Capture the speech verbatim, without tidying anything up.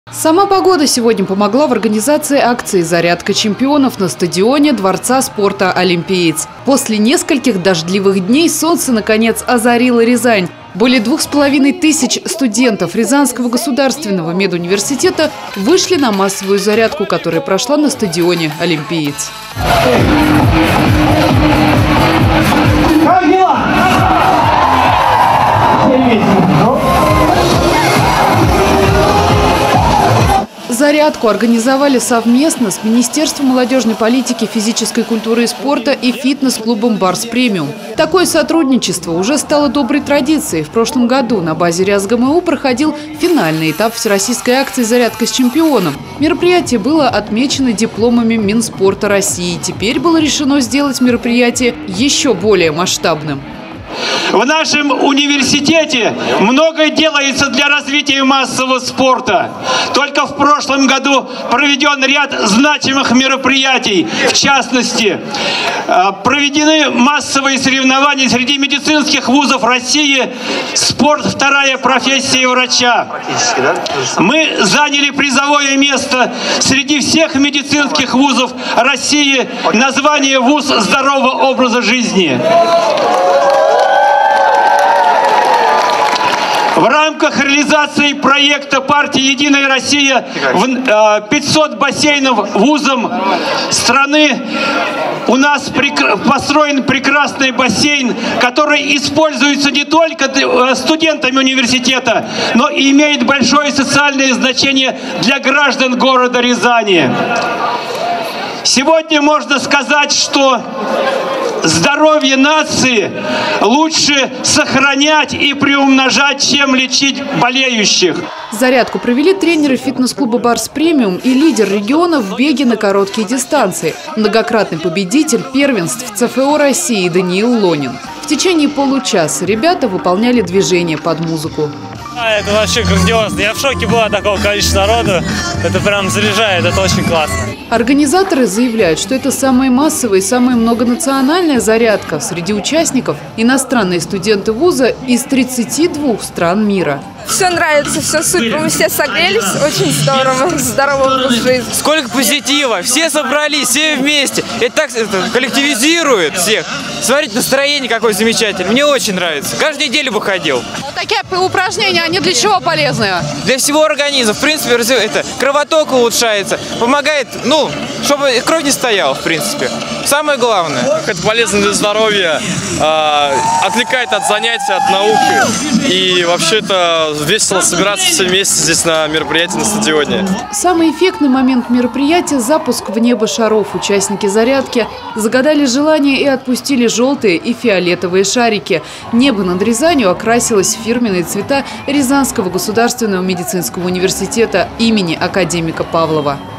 Сама погода сегодня помогла в организации акции «Зарядка чемпионов» на стадионе Дворца спорта «Олимпиец». После нескольких дождливых дней солнце, наконец, озарило Рязань. Более двух с половиной тысяч студентов Рязанского государственного медуниверситета вышли на массовую зарядку, которая прошла на стадионе «Олимпиец». Как дела? Зарядку организовали совместно с Министерством молодежной политики, физической культуры и спорта и фитнес-клубом «Барс Премиум». Такое сотрудничество уже стало доброй традицией. В прошлом году на базе РязГМУ проходил финальный этап всероссийской акции «Зарядка с чемпионом». Мероприятие было отмечено дипломами Минспорта России. Теперь было решено сделать мероприятие еще более масштабным. В нашем университете многое делается для развития массового спорта. Только в прошлом году проведен ряд значимых мероприятий. В частности, проведены массовые соревнования среди медицинских вузов России «Спорт. Вторая профессия врача». Мы заняли призовое место среди всех медицинских вузов России на звание «Вуз здорового образа жизни». В рамках реализации проекта партии «Единая Россия» в пятьсот бассейнов вузам страны у нас построен прекрасный бассейн, который используется не только студентами университета, но и имеет большое социальное значение для граждан города Рязани. Сегодня можно сказать, что здоровье нации лучше сохранять и приумножать, чем лечить болеющих. Зарядку провели тренеры фитнес-клуба «Барс Премиум» и лидер региона в беге на короткие дистанции, многократный победитель первенств ЦФО России Даниил Лонин. В течение получаса ребята выполняли движения под музыку. А, это вообще грандиозно. Я в шоке была от такого количества народу. Это прям заряжает, это очень классно. Организаторы заявляют, что это самая массовая и самая многонациональная зарядка. Среди участников иностранные студенты вуза из тридцати двух стран мира. Все нравится, все супер. Мы все согрелись, очень здорово, здорово образ жизни. Сколько позитива, все собрались, все вместе. Это так это, коллективизирует всех. Смотрите, настроение какое замечательное, мне очень нравится. Каждую неделю бы ходил. Вот такие упражнения, они для чего полезны? Для всего организма, в принципе, это кровоток улучшается, помогает, ну, чтобы кровь не стояла, в принципе. Самое главное. Это полезно для здоровья, э, отвлекает от занятий, от науки. И вообще-то весело собираться все вместе здесь на мероприятии на стадионе. Самый эффектный момент мероприятия – запуск в небо шаров. Участники зарядки загадали желание и отпустили желтые и фиолетовые шарики. Небо над Рязанью окрасилось в фирменные цвета Рязанского государственного медицинского университета имени академика Павлова.